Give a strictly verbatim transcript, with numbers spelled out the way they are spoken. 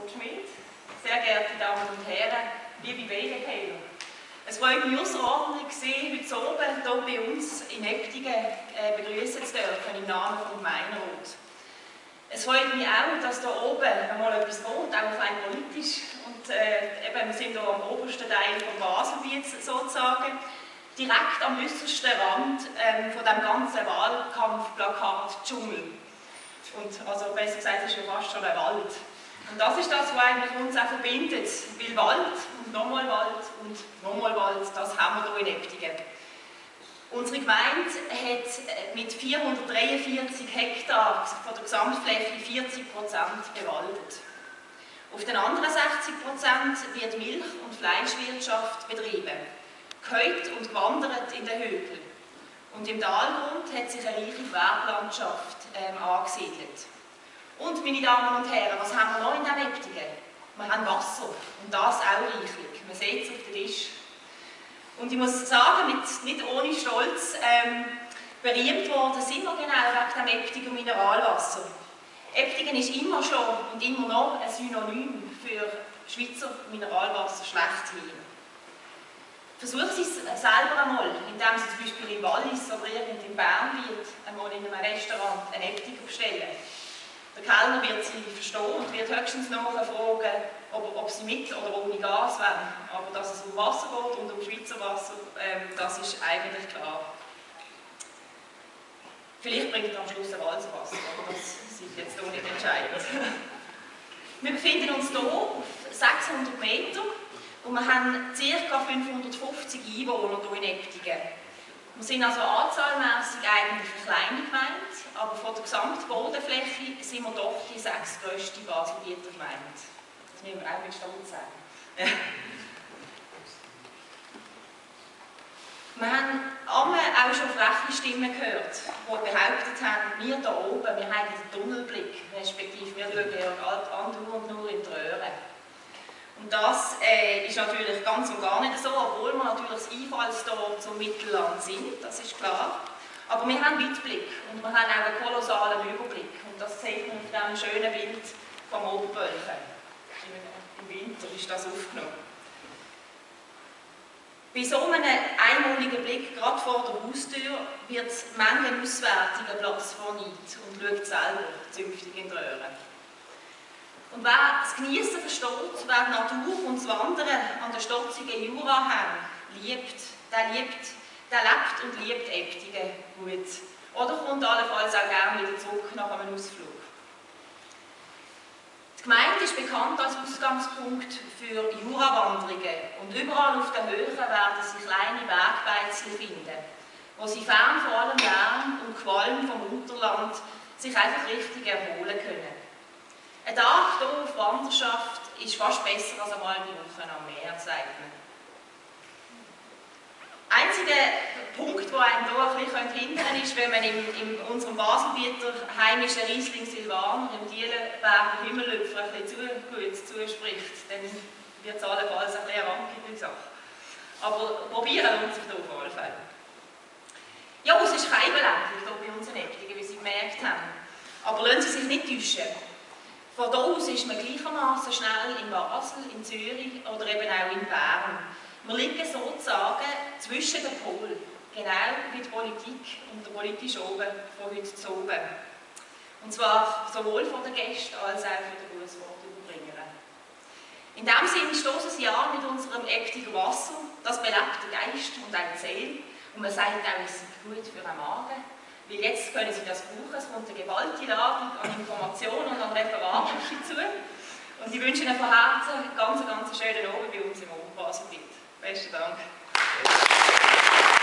Roth-Schmidt, sehr geehrte Damen und Herren, liebe Beilekeiler. Es freut mich außerordentlich, Sie heute oben hier bei uns in Eptigen äh, begrüßen zu dürfen im Namen des Gemeinderats. Es freut mich auch, dass hier oben einmal etwas geht, auch fein politisch. Und äh, eben, wir sind hier am obersten Teil des Baselbiets sozusagen, direkt am äußersten Rand ähm, von dem ganzen Wahlkampfplakat-Dschungel. Und also besser gesagt, es ist ja fast schon ein Wald. Und das ist das, was eigentlich uns auch verbindet. Weil Wald und nochmal Wald und nochmal Wald, das haben wir hier in Eptigen. Unsere Gemeinde hat mit vierhundertdreiundvierzig Hektar von der Gesamtfläche vierzig Prozent bewaldet. Auf den anderen sechzig Prozent wird Milch- und Fleischwirtschaft betrieben, gehäutet und gewandert in den Hügeln. Und im Talgrund hat sich eine reiche Gewerbelandschaft ähm, angesiedelt. Und, meine Damen und Herren, was haben wir noch in diesem Eptigen? Wir haben Wasser, und das auch reichlich. Man sieht es auf dem Tisch. Und ich muss sagen, mit, nicht ohne Stolz, ähm, berühmt worden sind wir genau wegen dem Eptiger Mineralwasser. Eptigen ist immer schon und immer noch ein Synonym für Schweizer Mineralwasser schlechthin. Versuchen Sie es selber einmal, indem Sie zum Beispiel in Wallis oder irgend in Bernbiet einmal in einem Restaurant einen Eptiger bestellen. Der Kellner wird Sie verstehen und wird höchstens nachher fragen, ob, ob Sie mit oder ohne Gas wollen. Aber dass es um Wasser geht und um Schweizer Wasser, ähm, das ist eigentlich klar. Vielleicht bringt er am Schluss ein Walserwasser, aber das ist jetzt auch nicht entscheidend. Wir befinden uns hier auf sechshundert Meter. Und wir haben ca. fünfhundertfünfzig Einwohner hier in Eptigen. Wir sind also anzahlmässig eigentlich eine kleine Gemeinde, aber von der gesamten Bodenfläche sind wir doch die sechstgrösste Baselbieter Gemeinde. Das müssen wir auch mit Stolz sagen. Wir haben auch schon freche Stimmen gehört, die behauptet haben, wir hier oben, wir haben den Tunnelblick, respektive wir schauen ja andauernd nur in die Röhre. Und das äh, ist natürlich ganz und gar nicht so, obwohl wir natürlich das Einfallstor zum Mittelland sind, das ist klar. Aber wir haben Weitblick und wir haben auch einen kolossalen Überblick. Und das sieht man auf diesem schönen Bild vom Oberbölchen. Im Winter ist das aufgenommen. Bei so einem einmaligen Blick, gerade vor der Haustür, wird manchen Auswärtigen Platz verniet und schaut selber zünftig in die Röhre. Und wer das Geniessen versteht, wer die Natur und das Wandern an den stotzigen Jurahängen liebt, der liebt, der lebt und liebt Eptigen gut. Oder kommt allenfalls auch gerne wieder zurück nach einem Ausflug. Die Gemeinde ist bekannt als Ausgangspunkt für Jurawanderungen und überall auf den Höhen werden Sie kleine Bergbeizchen finden, wo Sie fern vor allem Lärm und Qualm vom Unterland sich einfach richtig erholen können. Ein Tag hier auf Wanderschaft ist fast besser als einmal die Woche am Meer, sagt man. Der einzige Punkt, der einem hier ein bisschen hindern könnte, ist, wenn man in, in unserem Baselbieter heimischen Riesling Silvaner im Dielenberger Himmellöpfer ein bisschen zu gut zuspricht, dann wird es allenfalls ein bisschen rankige Sache. Aber probieren lohnt sich hier auf alle Fälle. Ja, es ist kein beländlich hier bei uns in Eptigen, wie Sie gemerkt haben. Aber lassen Sie sich nicht täuschen. Von hier aus ist man gleichermaßen schnell in Basel, in Zürich oder eben auch in Bern. Wir liegen sozusagen zwischen den Polen, genau wie die Politik und der politische Oben von heute zu oben. Und zwar sowohl von den Gästen als auch von den Grußwortüberbringer. In diesem Sinne stoßen Sie an mit unserem Eptiger Wasser, das belebt den Geist und auch die Seele. Und man sagt auch, es ist gut für den Magen. Weil jetzt können Sie das brauchen, es kommt eine gewaltige Ladung an Informationen und an Referaten dazu. Und ich wünsche Ihnen von Herzen einen ganz, ganz schönen Abend bei uns im Oberbaselbiet. Besten Dank.